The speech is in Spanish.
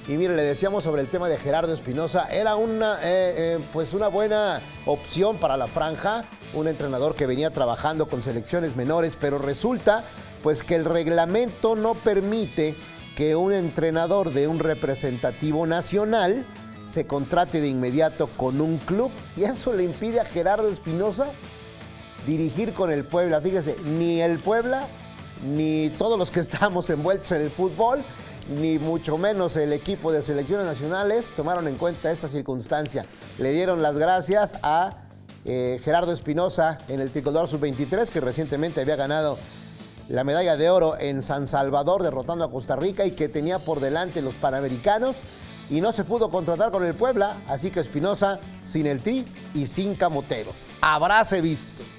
Y mire, le decíamos sobre el tema de Gerardo Espinoza, era pues una buena opción para la franja, un entrenador que venía trabajando con selecciones menores, pero resulta pues que el reglamento no permite que un entrenador de un representativo nacional se contrate de inmediato con un club, y eso le impide a Gerardo Espinoza dirigir con el Puebla. Fíjese, ni el Puebla, ni todos los que estamos envueltos en el fútbol, ni mucho menos el equipo de selecciones nacionales tomaron en cuenta esta circunstancia. Le dieron las gracias a Gerardo Espinoza en el tricolor sub-23, que recientemente había ganado la medalla de oro en San Salvador, derrotando a Costa Rica, y que tenía por delante los Panamericanos, y no se pudo contratar con el Puebla, así que Espinoza sin el Tri y sin camoteros. Habráse visto.